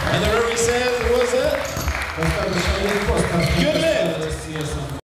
And the referee says, what's that? Good lift.